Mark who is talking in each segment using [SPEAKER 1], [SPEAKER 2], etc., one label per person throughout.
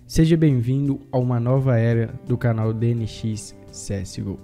[SPEAKER 1] Seja bem-vindo a uma nova era do canal DNX CSGO.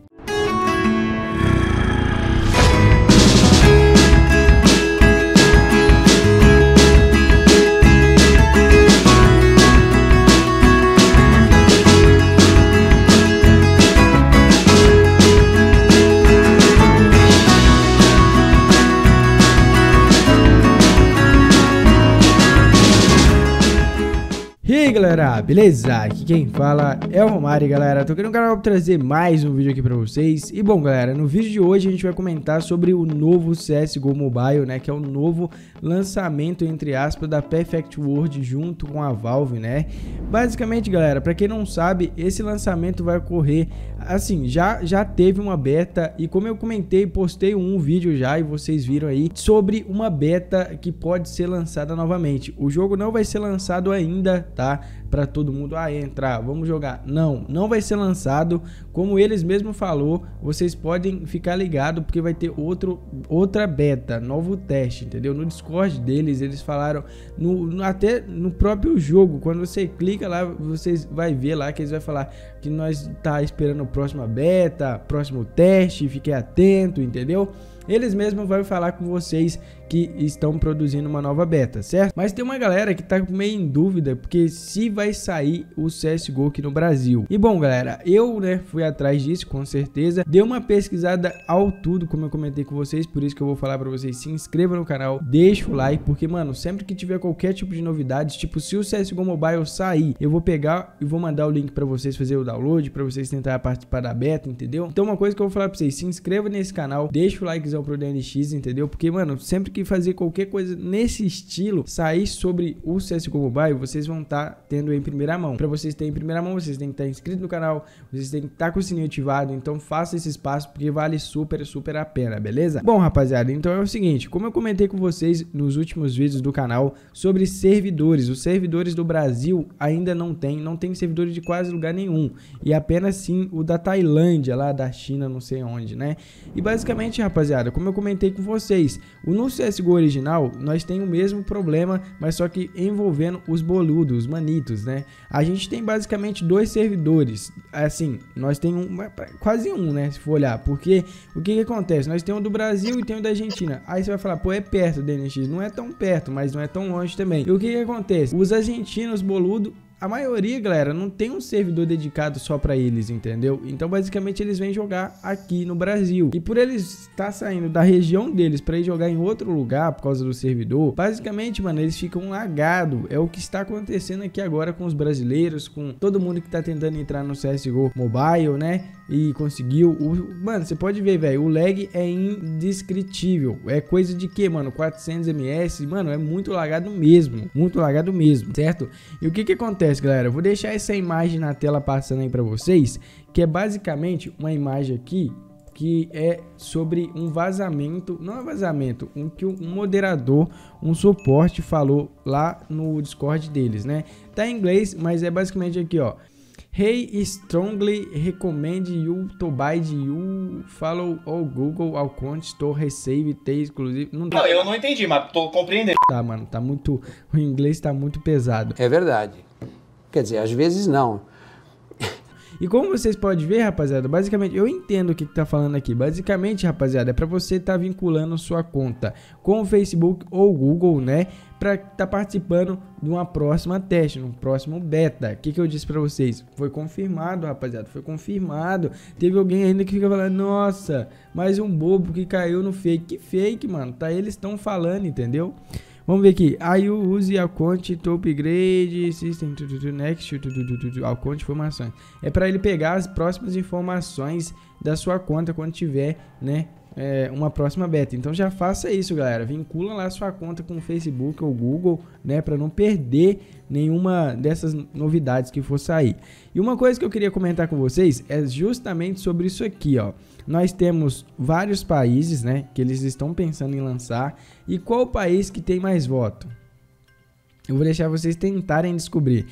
[SPEAKER 1] E aí galera, beleza? Aqui quem fala é o Romário, galera. Tô aqui no canal pra trazer mais um vídeo aqui pra vocês. E bom galera, no vídeo de hoje a gente vai comentar sobre o novo CSGO Mobile, né? Que é o novo lançamento, entre aspas, da Perfect World junto com a Valve, né? Basicamente galera, pra quem não sabe, esse lançamento vai ocorrer, assim, já teve uma beta. E como eu comentei, postei um vídeo já e vocês viram aí sobre uma beta que pode ser lançada novamente. O jogo não vai ser lançado ainda, tá? Para todo mundo entrar, vamos jogar. Não vai ser lançado, como eles mesmos falou. Vocês podem ficar ligados porque vai ter outra beta, novo teste, entendeu? No Discord deles, eles falaram até no próprio jogo, quando você clica lá, vocês vai ver lá que eles vai falar que nós tá esperando a próxima beta, próximo teste, fique atento, entendeu? Eles mesmos vão falar com vocês que estão produzindo uma nova beta, certo? Mas tem uma galera que tá meio em dúvida, porque se vai sair o CSGO aqui no Brasil. E bom galera, eu fui atrás disso, com certeza. Dei uma pesquisada ao tudo, como eu comentei com vocês. Por isso que eu vou falar pra vocês, se inscreva no canal, deixa o like. Porque mano, sempre que tiver qualquer tipo de novidades, tipo se o CSGO Mobile sair, eu vou pegar e vou mandar o link pra vocês fazer o download, pra vocês tentarem participar da beta, entendeu? Então uma coisa que eu vou falar pra vocês, se inscreva nesse canal, deixa o likezão pro DNX, entendeu? Porque mano, sempre que fazer qualquer coisa nesse estilo, sair sobre o CSGO Mobile, vocês vão estar tendo em primeira mão. Para vocês terem em primeira mão, vocês têm que estar inscrito no canal, vocês têm que estar com o sininho ativado. Então faça esse espaço porque vale super a pena, beleza? Bom rapaziada, então é o seguinte, como eu comentei com vocês nos últimos vídeos do canal sobre servidores, os servidores do Brasil ainda não tem servidores de quase lugar nenhum, e apenas sim o da Tailândia, lá da China, não sei onde, né? E basicamente rapaziada, como eu comentei com vocês, no CSGO original nós tem o mesmo problema, mas só que envolvendo os boludos, os manitos, né? A gente tem basicamente dois servidores, assim, nós tem quase um, né, se for olhar, porque o que acontece? Nós temos o do Brasil e tem o da Argentina. Aí você vai falar, pô, é perto o DNX, não é tão perto, mas não é tão longe também. E o que acontece? Os argentinos boludos, a maioria, galera, não tem um servidor dedicado só pra eles, entendeu? Então, basicamente, eles vêm jogar aqui no Brasil. E por eles estar saindo da região deles pra ir jogar em outro lugar por causa do servidor, basicamente, mano, eles ficam lagados. É o que está acontecendo aqui agora com os brasileiros, com todo mundo que tá tentando entrar no CSGO Mobile, né? E conseguiu. Mano, você pode ver, velho, o lag é indescritível. É coisa de que, mano? 400 ms, mano, é muito lagado mesmo, certo? E o que acontece, galera? Eu vou deixar essa imagem na tela passando aí pra vocês, que é basicamente uma imagem aqui que é sobre um vazamento, não é vazamento, que um moderador, um suporte falou lá no Discord deles, né? Tá em inglês, mas é basicamente aqui, ó. Hey, strongly recommend you to buy you follow all Google account to receive the exclusive. Não,
[SPEAKER 2] eu não entendi, mas tô compreendendo.
[SPEAKER 1] Tá, mano, tá muito, o inglês tá muito pesado.
[SPEAKER 3] É verdade. Quer dizer, às vezes não.
[SPEAKER 1] E como vocês podem ver, rapaziada, basicamente, eu entendo o que tá falando aqui. Basicamente, rapaziada, é pra você tá vinculando sua conta com o Facebook ou Google, né? Pra tá participando de uma próxima teste, no próximo beta. O que eu disse pra vocês? Foi confirmado, rapaziada, foi confirmado. Teve alguém ainda que fica falando, nossa, mais um bobo que caiu no fake. Que fake, mano? Tá, eles estão falando, entendeu? Vamos ver aqui. Aí eu use a conta to upgrade system next a conta informações. É para ele pegar as próximas informações da sua conta quando tiver, né, uma próxima beta. Então já faça isso, galera. Vincula lá sua conta com o Facebook ou Google, né, para não perder nenhuma dessas novidades que for sair. E uma coisa que eu queria comentar com vocês é justamente sobre isso aqui, ó. Nós temos vários países, né, que eles estão pensando em lançar. E qual país que tem mais voto? Eu vou deixar vocês tentarem descobrir.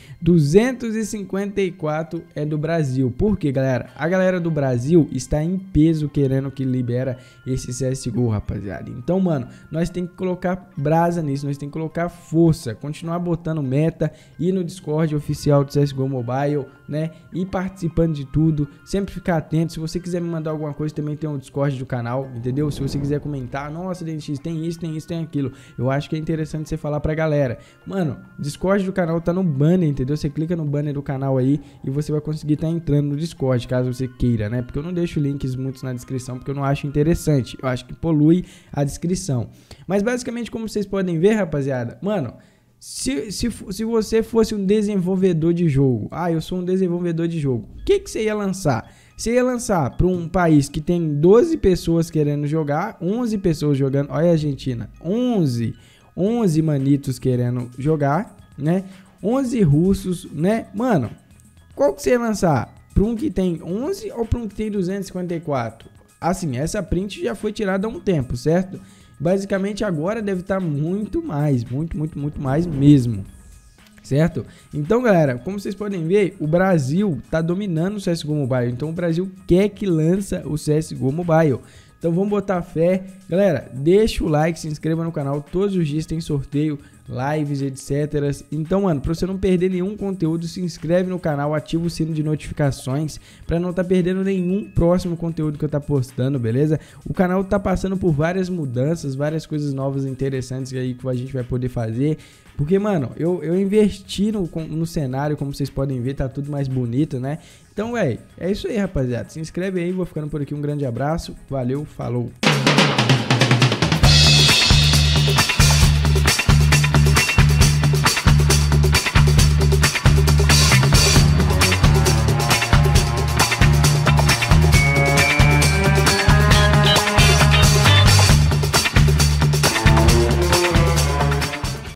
[SPEAKER 1] 254 é do Brasil. Por quê, galera? A galera do Brasil está em peso querendo que libera esse CSGO, rapaziada. Então, mano, nós tem que colocar brasa nisso. Nós tem que colocar força. Continuar botando meta. Ir no Discord oficial do CSGO Mobile, né? Ir participando de tudo. Sempre ficar atento. Se você quiser me mandar alguma coisa, também tem o Discord do canal, entendeu? Se você quiser comentar, nossa, DNX, tem isso, tem isso, tem aquilo. Eu acho que é interessante você falar pra galera. Mano, o Discord do canal tá no banner, entendeu? Você clica no banner do canal aí e você vai conseguir estar entrando no Discord, caso você queira, né? Porque eu não deixo links muitos na descrição, porque eu não acho interessante. Eu acho que polui a descrição. Mas basicamente, como vocês podem ver, rapaziada, mano, se você fosse um desenvolvedor de jogo, eu sou um desenvolvedor de jogo, o que você ia lançar? Você ia lançar para um país que tem 12 pessoas querendo jogar, 11 pessoas jogando, olha a Argentina, 11 manitos querendo jogar, né? 11 russos, né? Mano, qual que você ia lançar? Para um que tem 11 ou para um que tem 254? Assim, essa print já foi tirada há um tempo, certo? Basicamente agora deve estar muito mais, muito mais mesmo, certo? Então, galera, como vocês podem ver, o Brasil tá dominando o CSGO Mobile. Então o Brasil quer que lança o CSGO Mobile. Então vamos botar fé. Galera, deixa o like, se inscreva no canal. Todos os dias tem sorteio, lives, etc. Então, mano, pra você não perder nenhum conteúdo, se inscreve no canal, ativa o sino de notificações pra não tá perdendo nenhum próximo conteúdo que eu tá postando, beleza? O canal tá passando por várias mudanças, várias coisas novas interessantes aí que a gente vai poder fazer. Porque, mano, eu investi no cenário, como vocês podem ver, tá tudo mais bonito, né? Então, velho, é isso aí, rapaziada. Se inscreve aí, vou ficando por aqui. Um grande abraço, valeu, falou!